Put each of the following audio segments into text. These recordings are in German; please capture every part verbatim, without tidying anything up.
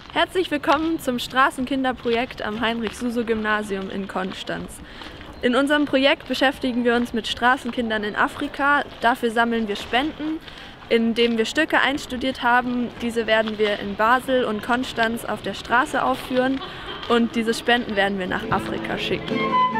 Herzlich willkommen zum Straßenkinderprojekt am Heinrich-Suso-Gymnasium in Konstanz. In unserem Projekt beschäftigen wir uns mit Straßenkindern in Afrika. Dafür sammeln wir Spenden, indem wir Stücke einstudiert haben. Diese werden wir in Basel und Konstanz auf der Straße aufführen und diese Spenden werden wir nach Afrika schicken.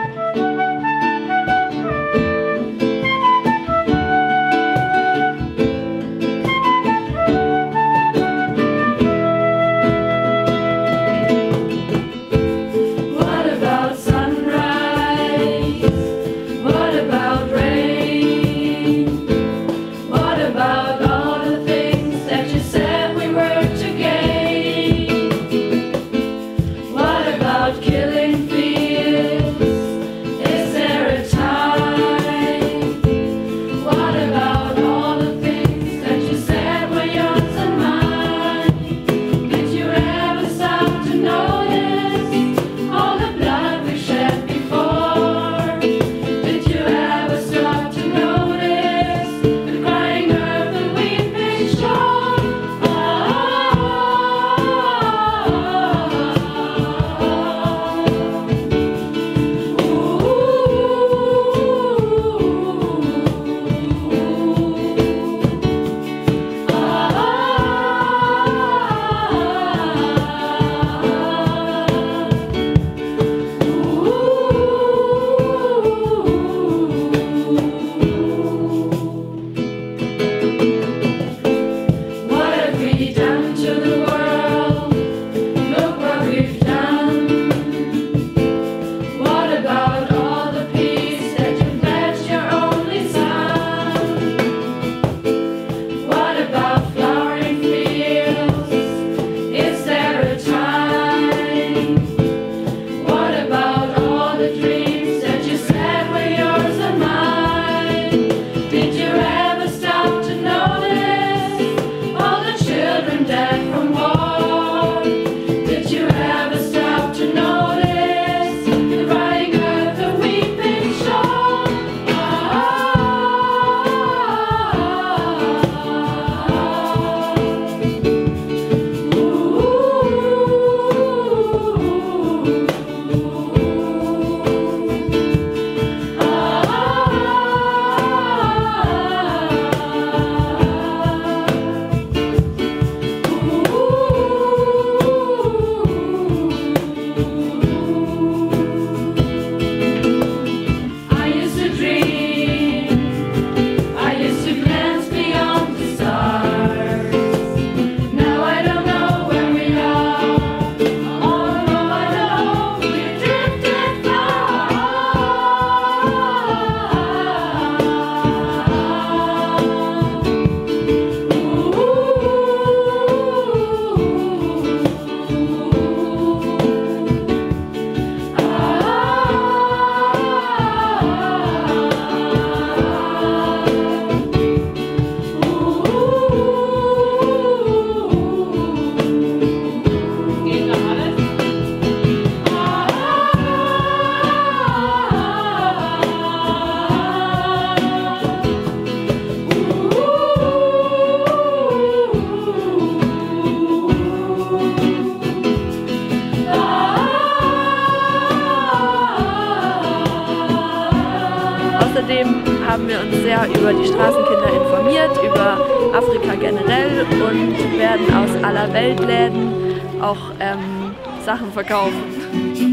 Außerdem haben wir uns sehr über die Straßenkinder informiert, über Afrika generell und werden aus aller Welt Läden auch ähm, Sachen verkaufen.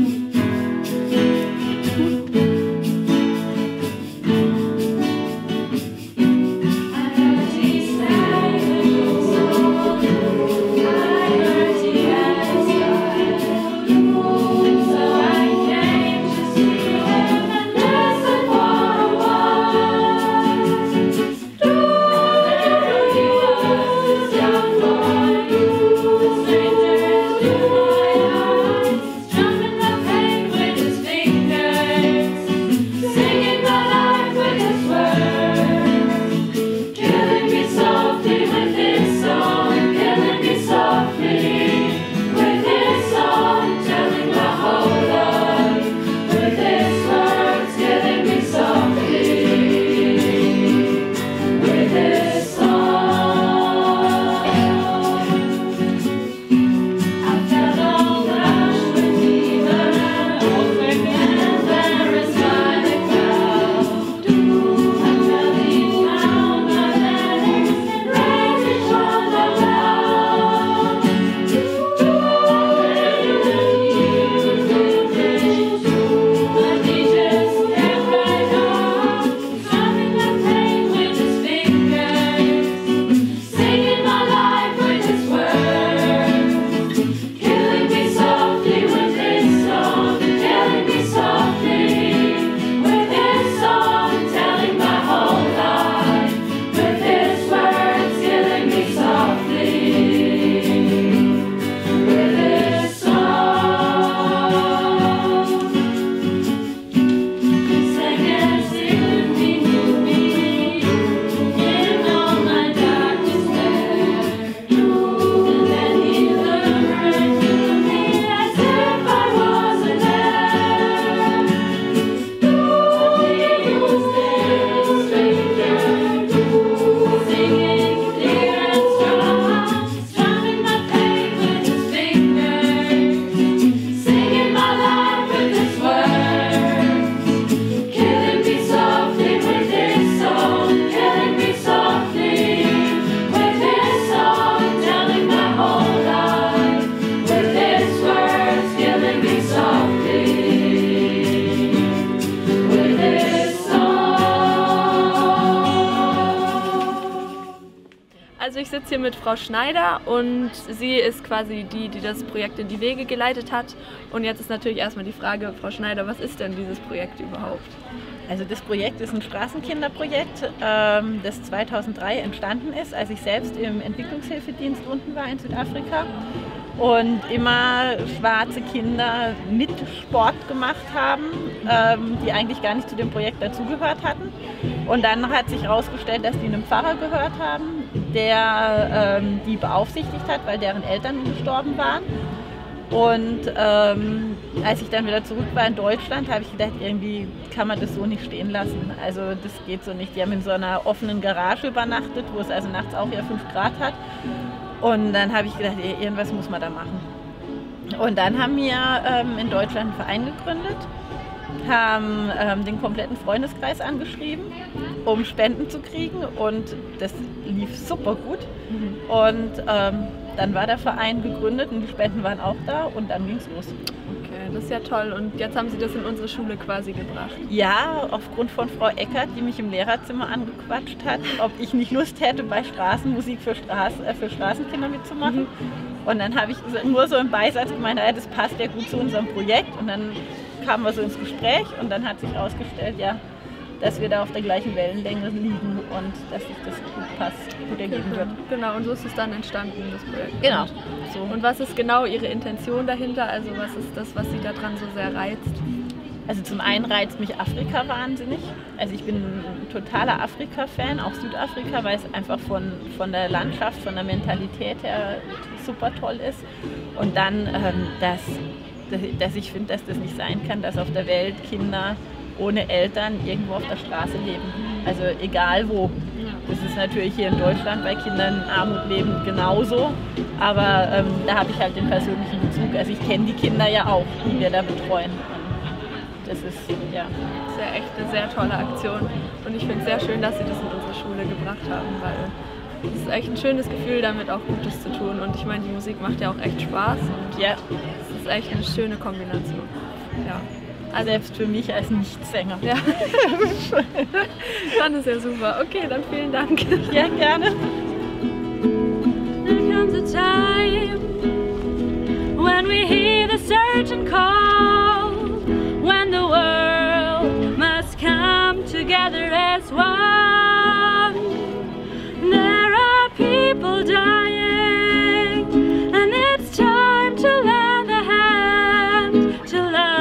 Jumping up Also ich sitze hier mit Frau Schneider und sie ist quasi die, die das Projekt in die Wege geleitet hat. Und jetzt ist natürlich erstmal die Frage, Frau Schneider, was ist denn dieses Projekt überhaupt? Also das Projekt ist ein Straßenkinderprojekt, ähm, das zweitausenddrei entstanden ist, als ich selbst im Entwicklungshilfedienst unten war in Südafrika und immer schwarze Kinder mit Sport gemacht haben, ähm, die eigentlich gar nicht zu dem Projekt dazugehört hatten. Und dann hat sich herausgestellt, dass die einem Pfarrer gehört haben, der ähm, die beaufsichtigt hat, weil deren Eltern gestorben waren. Und ähm, als ich dann wieder zurück war in Deutschland, habe ich gedacht, irgendwie kann man das so nicht stehen lassen. Also das geht so nicht. Die haben in so einer offenen Garage übernachtet, wo es also nachts auch ja fünf Grad hat. Und dann habe ich gedacht, irgendwas muss man da machen. Und dann haben wir ähm, in Deutschland einen Verein gegründet, haben ähm, den kompletten Freundeskreis angeschrieben, um Spenden zu kriegen. Und das lief super gut. Mhm. Und ähm, dann war der Verein gegründet und die Spenden waren auch da und dann ging es los. Okay, das ist ja toll. Und jetzt haben Sie das in unsere Schule quasi gebracht? Ja, aufgrund von Frau Eckert, die mich im Lehrerzimmer angequatscht hat, ob ich nicht Lust hätte, bei Straßenmusik für, Straßen, äh, für Straßenkinder mitzumachen. Mhm. Und dann habe ich nur so im Beisatz gemeint, ja, das passt ja gut zu unserem Projekt. Und dann kamen wir so ins Gespräch und dann hat sich herausgestellt, ja, dass wir da auf der gleichen Wellenlänge liegen und dass sich das gut passt, gut ergeben wird. Genau, und so ist es dann entstanden, das Projekt. Genau. So. Und was ist genau Ihre Intention dahinter? Also was ist das, was Sie daran so sehr reizt? Also zum einen reizt mich Afrika wahnsinnig. Also ich bin ein totaler Afrika-Fan, auch Südafrika, weil es einfach von, von der Landschaft, von der Mentalität her super toll ist. Und dann, ähm, dass, dass ich finde, dass das nicht sein kann, dass auf der Welt Kinder ohne Eltern irgendwo auf der Straße leben. Also egal wo. Das ist natürlich hier in Deutschland bei Kindern in Armut leben genauso. Aber ähm, da habe ich halt den persönlichen Bezug. Also ich kenne die Kinder ja auch, die wir da betreuen. Und das ist, ja. Das ist ja echt eine sehr tolle Aktion. Und ich finde es sehr schön, dass Sie das in unsere Schule gebracht haben, weil es ist echt ein schönes Gefühl, damit auch Gutes zu tun. Und ich meine, die Musik macht ja auch echt Spaß. Und ja. Es ist echt eine schöne Kombination. Ja. Also selbst für mich als Nichtsänger. Ja. Dann ist ja super. Okay, dann vielen Dank. Ja, gerne. There comes a time when we hear the certain call, when the world must come together as one. There are people dying, and it's time to lend a hand to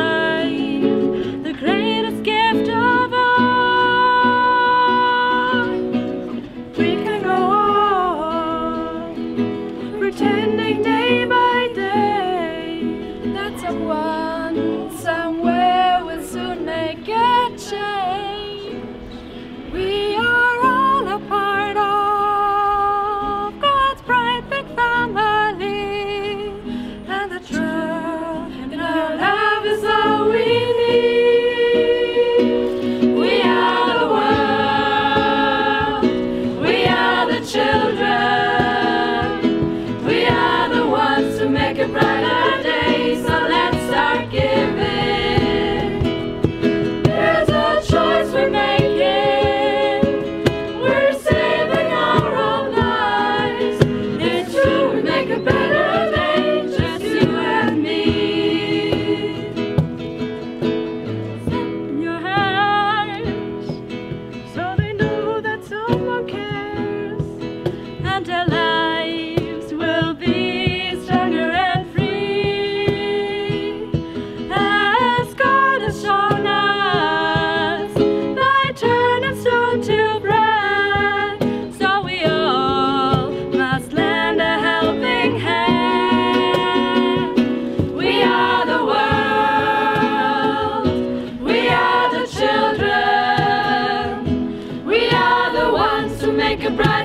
life, the greatest gift of all. We can go on pretending day by day that someone somewhere will soon make a change. We are all a part of God's bright big family, and the truth in our love is all we need. We are the world, we are the children, we are the ones to make a brighter day, so let's start giving. There's a choice we're making, we're saving our own lives. It's true, we make a better day, just you and me. Send your hands so they know that someone cares, and their lives will be stronger and free, as God has shown us by turning stone to bread. So we all must lend a helping hand. We are the world, we are the children, we are the ones to make a bright